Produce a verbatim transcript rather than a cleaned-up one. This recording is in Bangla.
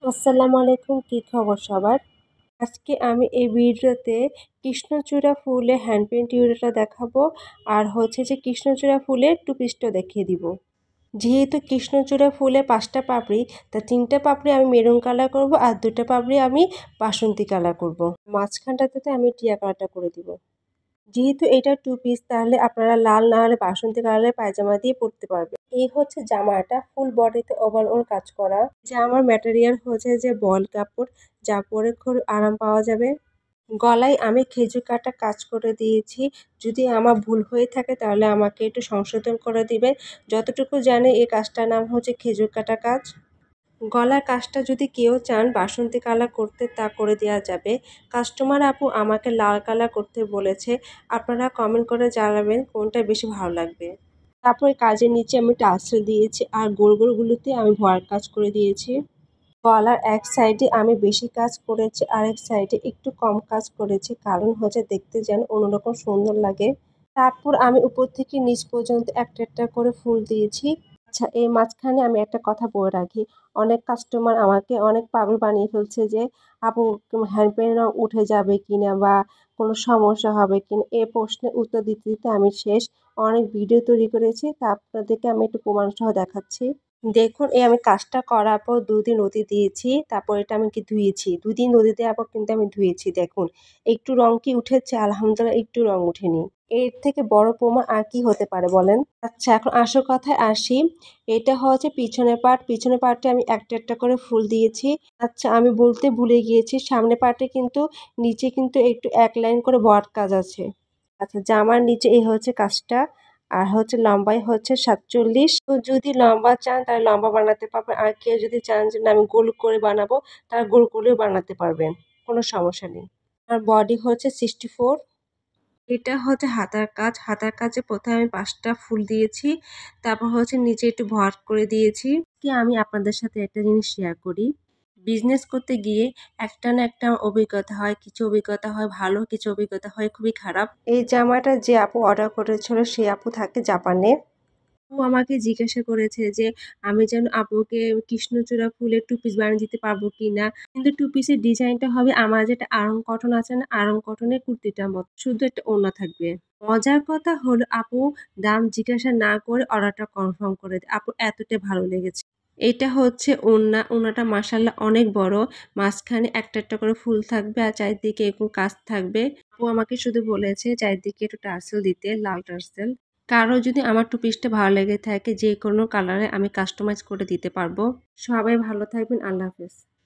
আসসালামু আলাইকুম, কি খবর সবার? আজকে আমি এই ভিডিওতে কৃষ্ণচূড়া ফুলে হ্যান্ড পেইন্ট টিউটোরিয়ালটা দেখাবো আর হচ্ছে যে কৃষ্ণচূড়া ফুলের টু পিসটা দেখিয়ে দিব। যেহেতু কৃষ্ণচূড়া ফুলে পাঁচটা পাপড়ি, তা তিনটা পাপড়ি আমি মেরুন কালার করব আর দুটো পাপড়ি আমি বাসন্তী কালার করব। মাঝখানটাতে আমি টিয়া কালারটা করে দিব। যেহেতু এটা টু পিস, তাহলে আপনারা লাল না হলে বাসন্তী কালারের পায়জামা দিয়ে পরতে পারবেন। এই হচ্ছে জামাটা, ফুল বডিতে ওভারঅল কাজ করা। জামার ম্যাটেরিয়াল হচ্ছে যে বল কাপড়, যা পরে খুব আরাম পাওয়া যাবে। গলায় আমি খেজুর কাটা কাজ করে দিয়েছি। যদি আমার ভুল হয়ে থাকে তাহলে আমাকে একটু সংশোধন করে দিবেন। যতটুকু জানি এই কাজটার নাম হচ্ছে খেজুর কাটা কাজ। গলার কাজটা যদি কেউ চান বাসন্তী কালার করতে, তা করে দেওয়া যাবে। কাস্টমার আপু আমাকে লাল কালার করতে বলেছে। আপনারা কমেন্ট করে জানাবেন কোনটা বেশি ভালো লাগবে। তারপরে কাজের নিচে আমি টার্সেল দিয়েছি আর গোল গোলগুলোতে আমি ভরার কাজ করে দিয়েছি। গলার এক সাইডে আমি বেশি কাজ করেছি, আরেক সাইডে একটু কম কাজ করেছি, কারণ হচ্ছে দেখতে যেন অন্যরকম সুন্দর লাগে। তারপর আমি উপর থেকে নিচ পর্যন্ত একটা একটা করে ফুল দিয়েছি। আচ্ছা, এই মাঝখানে আমি একটা কথা বলে রাখি। অনেক কাস্টমার আমাকে অনেক পাগল বানিয়ে ফেলছে যে আপু হ্যান্ড পেইন্টের রং উঠে যাবে কিনা বা কোনো সমস্যা হবে কিনা। এই প্রশ্নের উত্তর দিতে দিতে আমি শেষ। অনেক ভিডিও তৈরি করেছি, তা আপনাদেরকে আমি একটু প্রমাণ সহ দেখাচ্ছি। দেখুন, এই আমি কাজটা করার পর দুদিন রোদে দিয়েছি, তারপর এটা আমি কি ধুয়েছি। দুদিন রোদে দেওয়ার পর কিন্তু আমি ধুয়েছি। দেখুন একটু রং কি উঠেছে? আলহামদুলিল্লাহ, একটু রং উঠেনি। এর থেকে বড় প্রমাণ আর কি হতে পারে বলেন? আচ্ছা, এখন আসল কথায় আসি। এটা হচ্ছে পিছনের পার্ট। পিছনের পার্টে আমি একটা একটা করে ফুল দিয়েছি। আচ্ছা, আমি বলতে ভুলে গিয়েছি, সামনের পার্টে কিন্তু নিচে কিন্তু একটু এক লাইন করে বর্ড কাজ আছে। আচ্ছা, জামার নিচে এই হচ্ছে কাজটা। আর হচ্ছে লম্বাই হচ্ছে সাতচল্লিশ। তো যদি লম্বা চান তাহলে লম্বা বানাতে পারবেন। আর কেউ যদি চান যে না আমি গোল করে বানাবো, তারা গোল করেও বানাতে পারবেন। কোনো সমস্যা নেই। আর বডি হচ্ছে সিক্সটি ফোর। এটা হচ্ছে হাতার কাজ। হাতার কাজে প্রথমে আমি পাঁচটা ফুল দিয়েছি। তারপর হচ্ছে নিচে একটু ভরাট করে দিয়েছি। কি আমি আপনাদের সাথে একটা জিনিস শেয়ার করি। বিজনেস করতে গিয়ে একটা না একটা অভিজ্ঞতা হয়। কিছু অভিজ্ঞতা হয় ভালো, কিছু অভিজ্ঞতা হয় খুবই খারাপ। এই জামাটা যে আপু অর্ডার করেছিল, সেই আপু থাকে জাপানে। ও আমাকে জিজ্ঞাসা করেছে যে আমি যেন আপুকে কৃষ্ণচূড়া ফুলের টু পিস বানিয়ে দিতে পারবো কিনা। কিন্তু টু পিসের ডিজাইনটা হবে আমার যেটা আড়ং কটন আছে না, আড়ং কটনের কুর্তিটার মতো, শুধু একটা ওড়না থাকবে। মজার কথা হলো আপু দাম জিজ্ঞাসা না করে অর্ডারটা কনফার্ম করে দেয়। আপু এতটাই ভালো লেগেছে। এটা হচ্ছে ওড়না। ওড়নাটা মাশাআল্লাহ অনেক বড়। মাঝখানে একটা একটা করে ফুল থাকবে আর চারিদিকে এরকম কাজ থাকবে। আপু আমাকে শুধু বলেছে চারিদিকে একটু টার্সেল দিতে, লাল টার্সেল। কারো যদি আমার টু পিসটা ভালো লেগে থাকে যে কোনো কালারে আমি কাস্টমাইজ করে দিতে পারবো। সবাই ভালো থাকবেন। আল্লাহ হাফেজ।